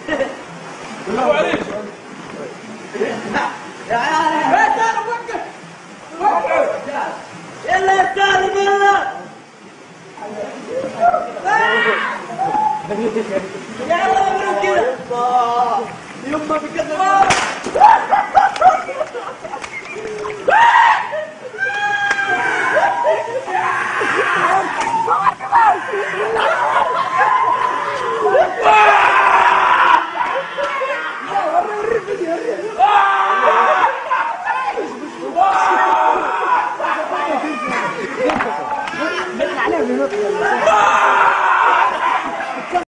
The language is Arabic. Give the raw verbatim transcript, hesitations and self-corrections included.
برافو عليك. يا عيال يا سالم وقف وقف يلا يا سالم يلا يلا مبروك كذا يما بكذا Ah!